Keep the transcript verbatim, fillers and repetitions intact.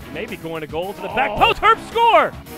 maybe going to goal to the back post. Herb score!